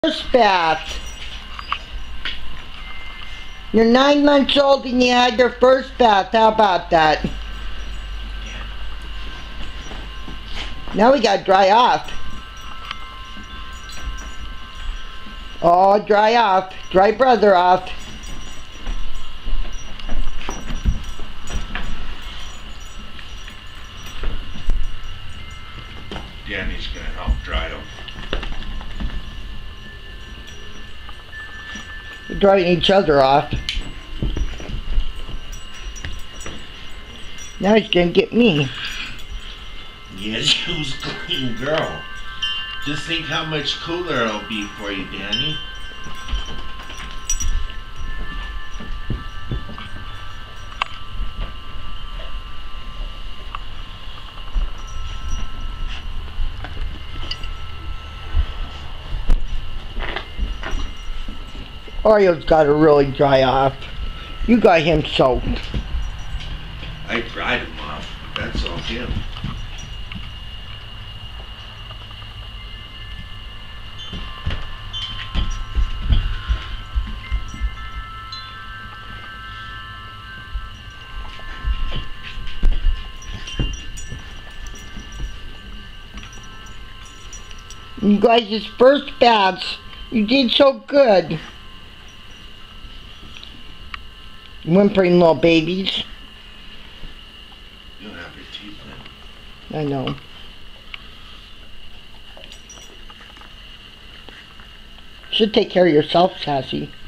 First bath. You're 9 months old and you had your first bath. How about that? Now we gotta dry off. Oh, dry off. Dry brother off. Danny's gonna help dry him. We're drying each other off. Now he's gonna get me. Yes, you was clean girl. Just think how much cooler it'll be for you, Danny. Oreo's gotta really dry off. You got him soaked. I dried him off. That's all him. You guys' first baths, you did so good. Whimpering little babies. You don't have your teeth in. I know. Should take care of yourself, Sassy.